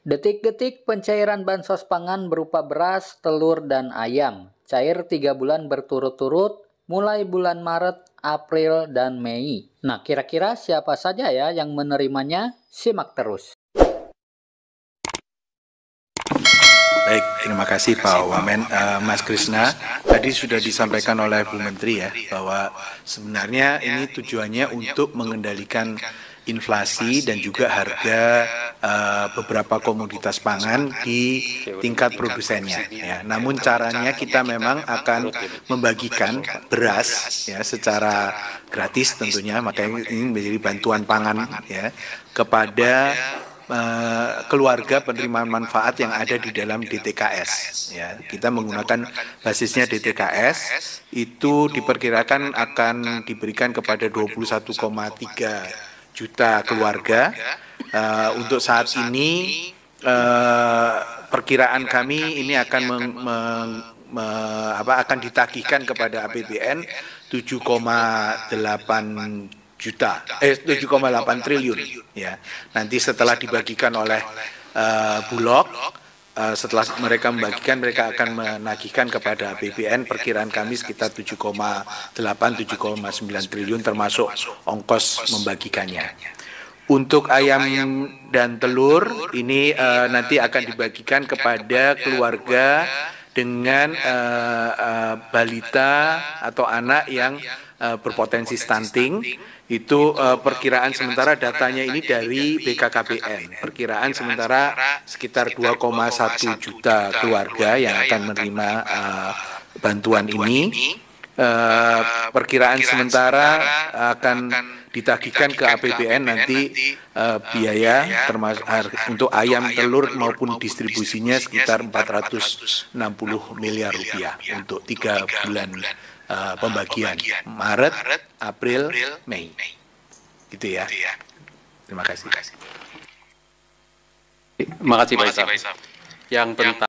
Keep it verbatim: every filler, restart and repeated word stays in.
Detik-detik pencairan bansos pangan berupa beras, telur, dan ayam. Cair tiga bulan berturut-turut, mulai bulan Maret, April, dan Mei. Nah, kira-kira siapa saja ya yang menerimanya? Simak terus. Baik, terima kasih Pak Wamen. Uh, Mas Krisna, tadi sudah disampaikan oleh Bu Menteri ya, bahwa sebenarnya ini tujuannya untuk mengendalikan inflasi dan juga harga uh, beberapa komoditas pangan di tingkat produsennya. Ya. Namun caranya kita memang akan membagikan beras ya secara gratis tentunya, makanya ini menjadi bantuan pangan ya kepada Uh, keluarga penerima manfaat yang ada di dalam D T K S. Ya, kita menggunakan basisnya D T K S, itu diperkirakan akan diberikan kepada dua puluh satu koma tiga juta keluarga. Uh, untuk saat ini, uh, perkiraan kami ini akan meng, meng, me, apa, akan ditagihkan kepada A P B N tujuh koma delapan juta, eh tujuh koma delapan triliun ya. Nanti setelah dibagikan oleh uh, Bulog, uh, setelah mereka membagikan, mereka akan menagihkan kepada A P B N. Perkiraan kami sekitar tujuh koma delapan tujuh koma sembilan triliun termasuk ongkos membagikannya. Untuk ayam dan telur ini uh, nanti akan dibagikan kepada keluarga dengan uh, uh, balita atau anak yang uh, berpotensi stunting. Itu uh, perkiraan sementara datanya ini dari B K K B N. Perkiraan sementara sekitar dua koma satu juta keluarga yang akan menerima uh, bantuan ini. Uh, perkiraan sementara akan ditagihkan ke A P B N nanti uh, biaya termasuk untuk ayam, telur maupun distribusinya sekitar empat ratus enam puluh miliar rupiah untuk tiga bulan uh, pembagian Maret, April, Mei. Gitu ya. Terima kasih. Terima kasih Pak Isam. Yang tentang